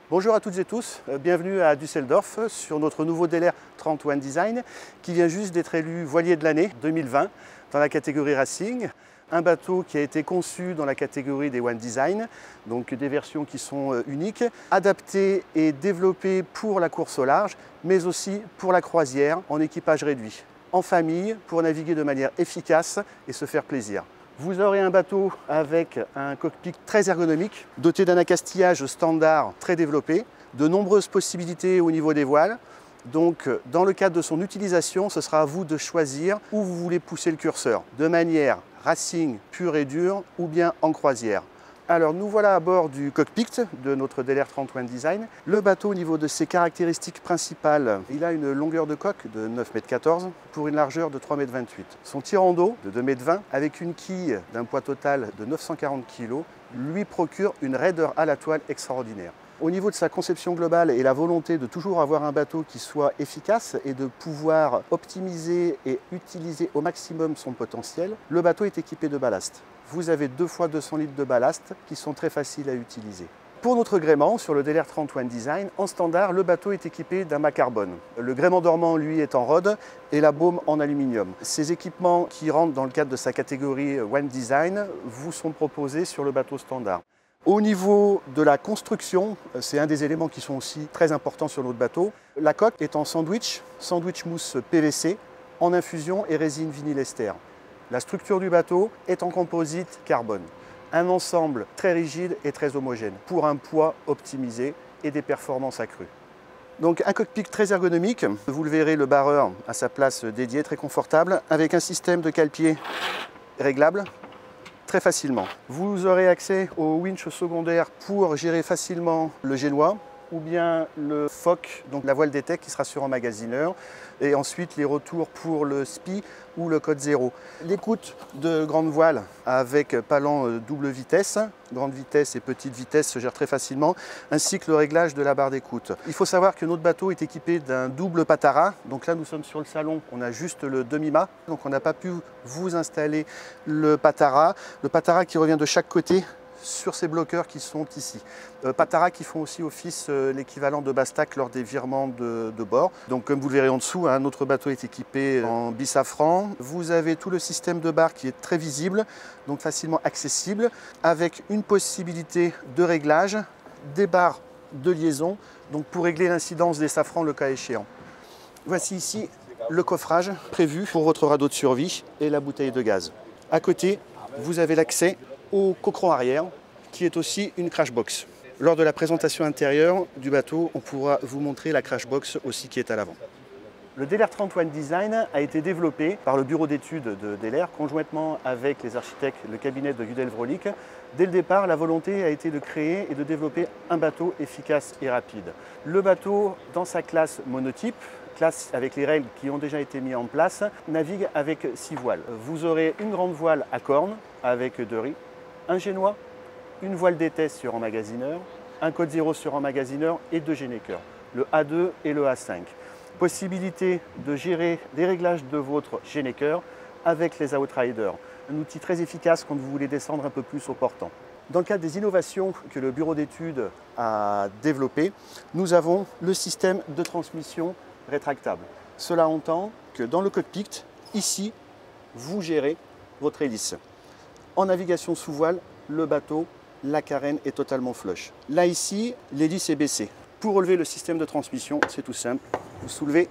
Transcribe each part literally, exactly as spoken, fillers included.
Bonjour à toutes et tous, bienvenue à Düsseldorf sur notre nouveau D L R trente One Design qui vient juste d'être élu voilier de l'année deux mille vingt dans la catégorie Racing. Un bateau qui a été conçu dans la catégorie des One Design, donc des versions qui sont uniques, adaptées et développées pour la course au large, mais aussi pour la croisière en équipage réduit, en famille, pour naviguer de manière efficace et se faire plaisir. Vous aurez un bateau avec un cockpit très ergonomique, doté d'un accastillage standard très développé, de nombreuses possibilités au niveau des voiles. Donc, dans le cadre de son utilisation, ce sera à vous de choisir où vous voulez pousser le curseur, de manière racing pure et dure ou bien en croisière. Alors, nous voilà à bord du cockpit de notre D L R trente One Design. Le bateau, au niveau de ses caractéristiques principales, il a une longueur de coque de neuf mètres quatorze pour une largeur de trois mètres vingt-huit. Son tirant d'eau de deux mètres vingt avec une quille d'un poids total de neuf cent quarante kilos lui procure une raideur à la toile extraordinaire. Au niveau de sa conception globale et la volonté de toujours avoir un bateau qui soit efficace et de pouvoir optimiser et utiliser au maximum son potentiel, le bateau est équipé de ballast. Vous avez deux fois deux cents litres de ballast qui sont très faciles à utiliser. Pour notre gréement, sur le D L R trente One Design, en standard, le bateau est équipé d'un mât carbone. Le gréement dormant, lui, est en rode et la baume en aluminium. Ces équipements qui rentrent dans le cadre de sa catégorie One Design vous sont proposés sur le bateau standard. Au niveau de la construction, c'est un des éléments qui sont aussi très importants sur notre bateau. La coque est en sandwich, sandwich mousse P V C, en infusion et résine vinyle-ester. La structure du bateau est en composite carbone. Un ensemble très rigide et très homogène pour un poids optimisé et des performances accrues. Donc un cockpit très ergonomique, vous le verrez, le barreur à sa place dédiée, très confortable, avec un système de cale-pied réglable très facilement. Vous aurez accès au winch secondaire pour gérer facilement le génois ou bien le F O C, donc la voile d'étec qui sera sur emmagasineur, et ensuite les retours pour le S P I ou le code zéro. L'écoute de grande voile avec palan double vitesse, grande vitesse et petite vitesse se gère très facilement, ainsi que le réglage de la barre d'écoute. Il faut savoir que notre bateau est équipé d'un double patara, donc là nous sommes sur le salon, on a juste le demi-mât, donc on n'a pas pu vous installer le patara, le patara qui revient de chaque côté sur ces bloqueurs qui sont ici. Euh, Patara qui font aussi office euh, l'équivalent de Bastac lors des virements de, de bord. Donc comme vous le verrez en dessous, hein, notre bateau est équipé en bisafran. Vous avez tout le système de barre qui est très visible, donc facilement accessible, avec une possibilité de réglage des barres de liaison, donc pour régler l'incidence des safrans le cas échéant. Voici ici le coffrage prévu pour votre radeau de survie et la bouteille de gaz. À côté, vous avez l'accès au coqueron arrière, qui est aussi une crash box. Lors de la présentation intérieure du bateau, on pourra vous montrer la crash box aussi qui est à l'avant. Le D L R trente One Design a été développé par le bureau d'études de D L R, conjointement avec les architectes, le cabinet de Judel Vrolik. Dès le départ, la volonté a été de créer et de développer un bateau efficace et rapide. Le bateau, dans sa classe monotype, classe avec les règles qui ont déjà été mises en place, navigue avec six voiles. Vous aurez une grande voile à cornes avec deux riz, un génois, une voile d'étais sur emmagasineur, un code zéro sur emmagasineur et deux généqueurs, le A deux et le A cinq. Possibilité de gérer des réglages de votre généqueur avec les Outriders, un outil très efficace quand vous voulez descendre un peu plus au portant. Dans le cadre des innovations que le bureau d'études a développées, nous avons le système de transmission rétractable. Cela entend que dans le cockpit, ici, vous gérez votre hélice. En navigation sous voile, le bateau, la carène est totalement flush. Là, ici, l'hélice est baissée. Pour relever le système de transmission, c'est tout simple. Vous soulevez,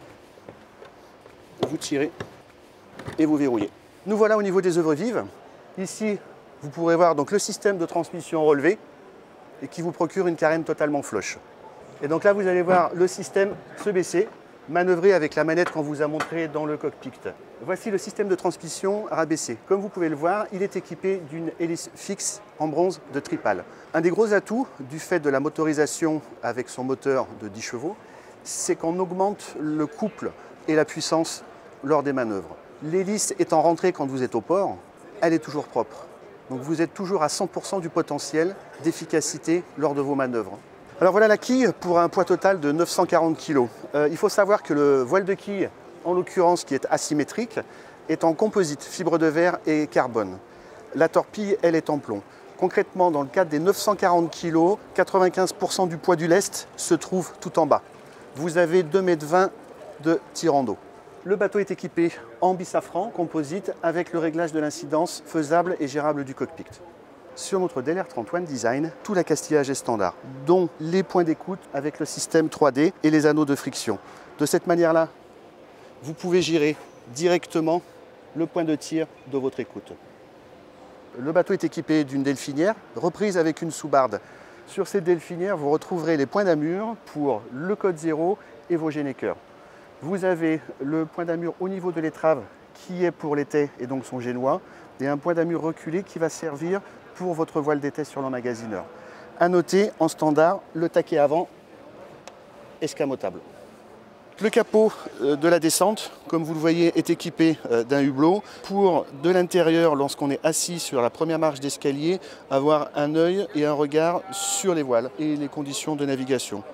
vous tirez et vous verrouillez. Nous voilà au niveau des œuvres vives. Ici, vous pourrez voir donc le système de transmission relevé et qui vous procure une carène totalement flush. Et donc là, vous allez voir le système se baisser, manœuvrer avec la manette qu'on vous a montré dans le cockpit. Voici le système de transmission rabaissé. Comme vous pouvez le voir, il est équipé d'une hélice fixe en bronze de Tripal. Un des gros atouts du fait de la motorisation avec son moteur de dix chevaux, c'est qu'on augmente le couple et la puissance lors des manœuvres. L'hélice étant rentrée quand vous êtes au port, elle est toujours propre. Donc vous êtes toujours à cent pour cent du potentiel d'efficacité lors de vos manœuvres. Alors voilà la quille pour un poids total de neuf cent quarante kilos. Euh, il faut savoir que le voile de quille, en l'occurrence qui est asymétrique, est en composite, fibre de verre et carbone. La torpille, elle, est en plomb. Concrètement, dans le cadre des neuf cent quarante kilos, quatre-vingt-quinze pour cent du poids du lest se trouve tout en bas. Vous avez deux mètres vingt de tirant d'eau. Le bateau est équipé en bisafran composite avec le réglage de l'incidence faisable et gérable du cockpit. Sur notre D L R trente et un Design, tout l'accastillage est standard, dont les points d'écoute avec le système trois D et les anneaux de friction. De cette manière-là, vous pouvez gérer directement le point de tir de votre écoute. Le bateau est équipé d'une delphinière reprise avec une sous-barde. Sur cette delphinière, vous retrouverez les points d'amure pour le code zéro et vos généqueurs. Vous avez le point d'amure au niveau de l'étrave qui est pour l'étai et donc son génois, et un point d'amure reculé qui va servir pour votre voile d'étai sur l'emmagasineur. À noter, en standard, le taquet avant escamotable. Le capot de la descente, comme vous le voyez, est équipé d'un hublot pour, de l'intérieur, lorsqu'on est assis sur la première marche d'escalier, avoir un œil et un regard sur les voiles et les conditions de navigation.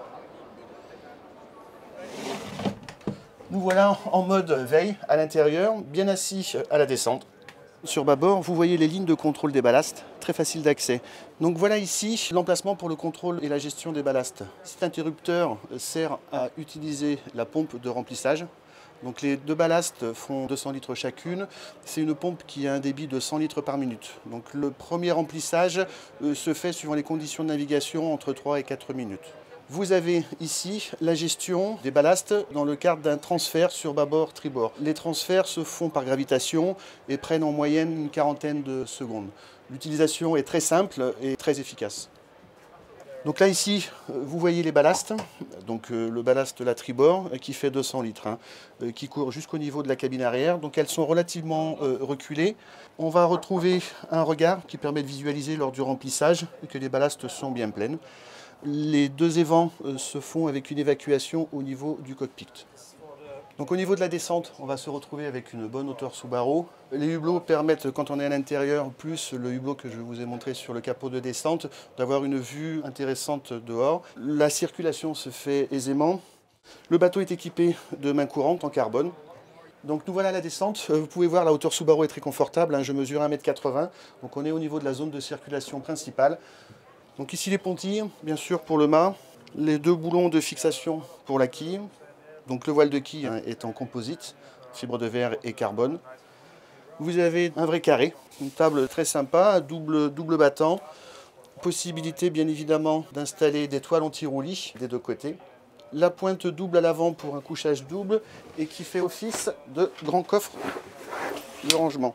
Nous voilà en mode veille à l'intérieur, bien assis à la descente. Sur bâbord, vous voyez les lignes de contrôle des ballasts, très facile d'accès. Donc voilà ici l'emplacement pour le contrôle et la gestion des ballasts. Cet interrupteur sert à utiliser la pompe de remplissage. Donc les deux ballasts font deux cents litres chacune. C'est une pompe qui a un débit de cent litres par minute. Donc le premier remplissage se fait suivant les conditions de navigation entre trois et quatre minutes. Vous avez ici la gestion des ballasts dans le cadre d'un transfert sur bâbord tribord. Les transferts se font par gravitation et prennent en moyenne une quarantaine de secondes. L'utilisation est très simple et très efficace. Donc là ici, vous voyez les ballasts, donc euh, le ballast la tribord qui fait deux cents litres, hein, euh, qui court jusqu'au niveau de la cabine arrière. Donc elles sont relativement euh, reculées. On va retrouver un regard qui permet de visualiser lors du remplissage que les ballasts sont bien pleines. Les deux évents euh, se font avec une évacuation au niveau du cockpit. Donc au niveau de la descente, on va se retrouver avec une bonne hauteur sous barreau. Les hublots permettent, quand on est à l'intérieur, plus le hublot que je vous ai montré sur le capot de descente, d'avoir une vue intéressante dehors. La circulation se fait aisément. Le bateau est équipé de mains courantes en carbone. Donc nous voilà à la descente. Vous pouvez voir, la hauteur sous barreau est très confortable, hein. Je mesure un mètre quatre-vingts. Donc on est au niveau de la zone de circulation principale. Donc ici les pontilles, bien sûr pour le mât, les deux boulons de fixation pour la quille. Donc le voile de quille hein, est en composite, fibre de verre et carbone. Vous avez un vrai carré, une table très sympa, double, double battant. Possibilité bien évidemment d'installer des toiles anti-roulis des deux côtés. La pointe double à l'avant pour un couchage double et qui fait office de grand coffre de rangement.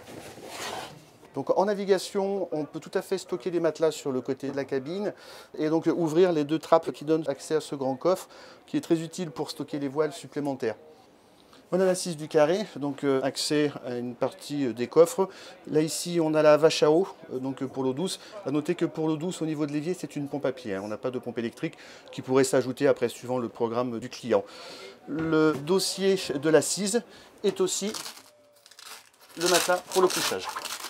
Donc en navigation, on peut tout à fait stocker des matelas sur le côté de la cabine et donc ouvrir les deux trappes qui donnent accès à ce grand coffre qui est très utile pour stocker les voiles supplémentaires. On a l'assise du carré, donc euh, accès à une partie des coffres. Là ici, on a la vache à eau, euh, donc pour l'eau douce. À noter que pour l'eau douce, au niveau de l'évier, c'est une pompe à pied. Hein. On n'a pas de pompe électrique qui pourrait s'ajouter après suivant le programme du client. Le dossier de l'assise est aussi le matelas pour le couchage.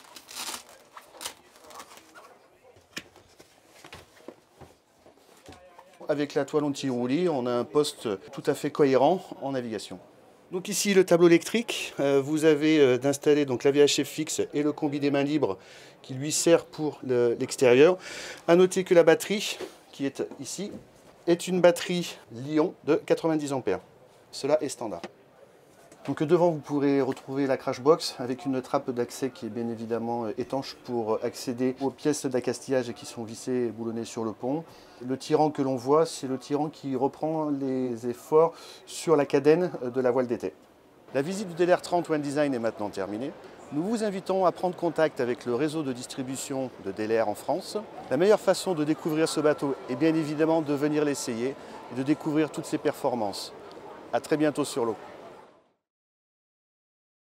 Avec la toile anti-roulis, on a un poste tout à fait cohérent en navigation. Donc ici le tableau électrique, euh, vous avez euh, d'installer donc la V H F fixe et le combi des mains libres qui lui sert pour l'extérieur. A noter que la batterie qui est ici est une batterie Li-ion de quatre-vingt-dix ampères. Cela est standard. Donc devant vous pourrez retrouver la crash box avec une trappe d'accès qui est bien évidemment étanche pour accéder aux pièces d'accastillage qui sont vissées et boulonnées sur le pont. Le tirant que l'on voit, c'est le tirant qui reprend les efforts sur la cadène de la voile d'étai. La visite du D L R trente et un Design est maintenant terminée. Nous vous invitons à prendre contact avec le réseau de distribution de D L R en France. La meilleure façon de découvrir ce bateau est bien évidemment de venir l'essayer et de découvrir toutes ses performances. À très bientôt sur l'eau.